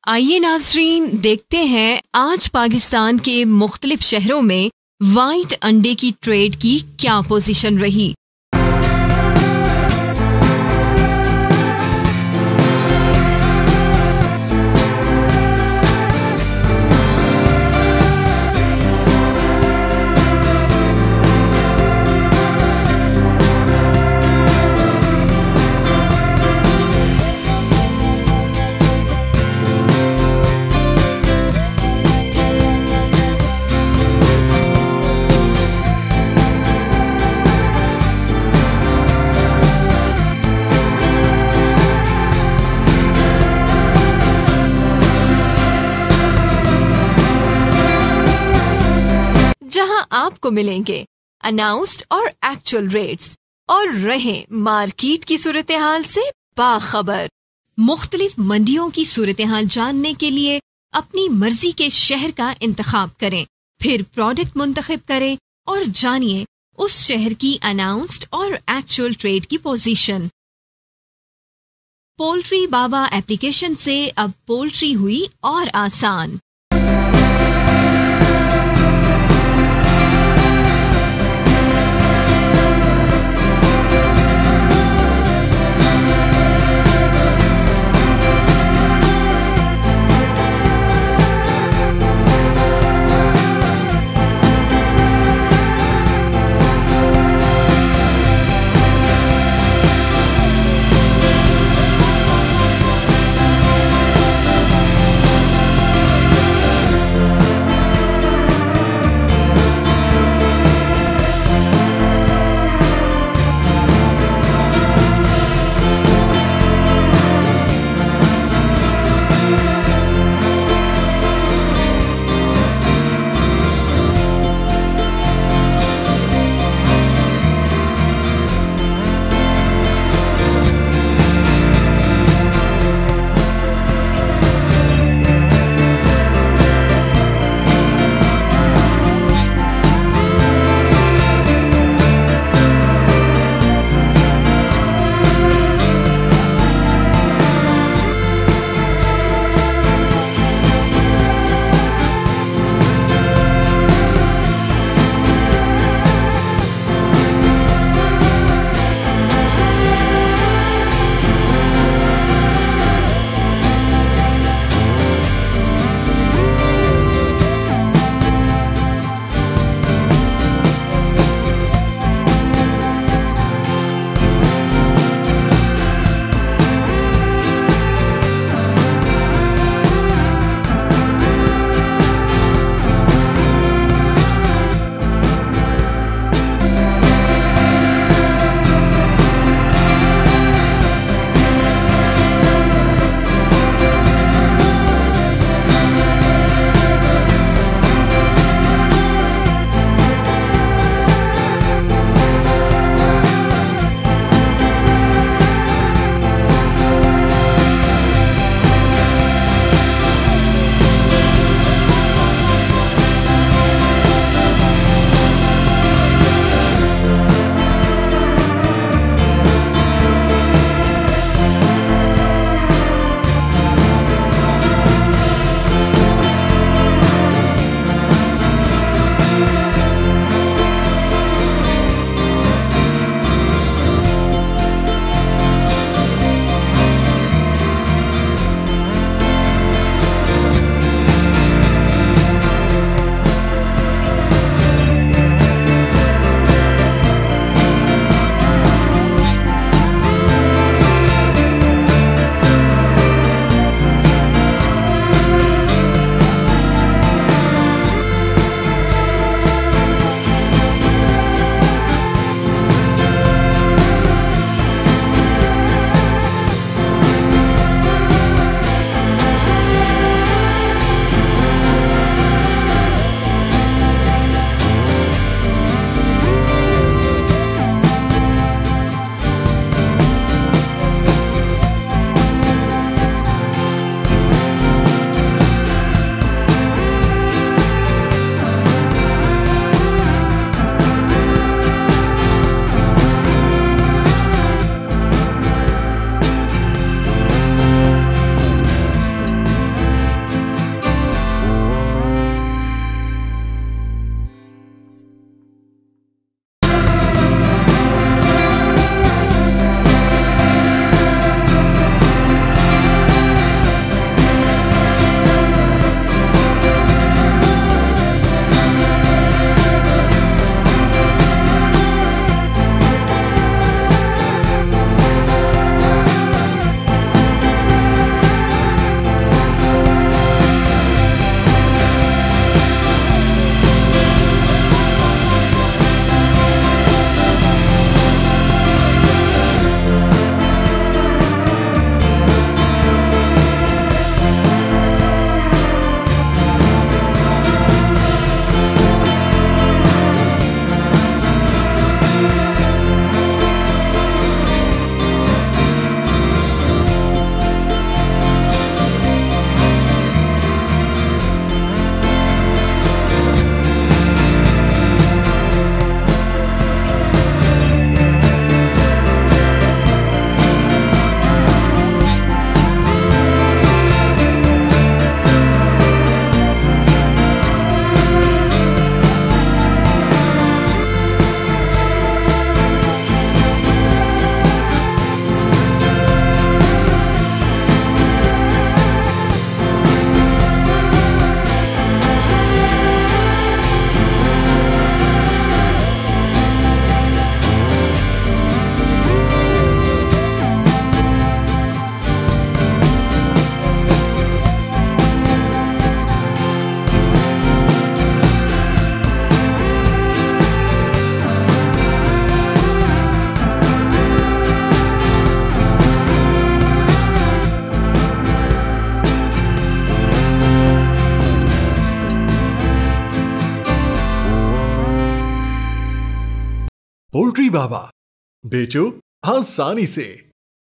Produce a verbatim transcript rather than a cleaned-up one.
आइए नाज़रीन देखते हैं आज पाकिस्तान के मुख्तलिफ शहरों में वाइट अंडे की ट्रेड की क्या पोजीशन रही। जहां आपको मिलेंगे अनाउंस्ड और एक्चुअल रेट्स और रहें मार्केट की सूरत हाल से बाखबर। मुख्तलिफ मंडियों की सूरत हाल जानने के लिए अपनी मर्जी के शहर का इंतखाब करें, फिर प्रोडक्ट मुंतखब करें और जानिए उस शहर की अनाउंस्ड और एक्चुअल ट्रेड की पोजीशन। पोल्ट्री बाबा एप्लीकेशन से अब पोल्ट्री हुई और आसान। पोल्ट्री बाबा, बेचो आसानी से।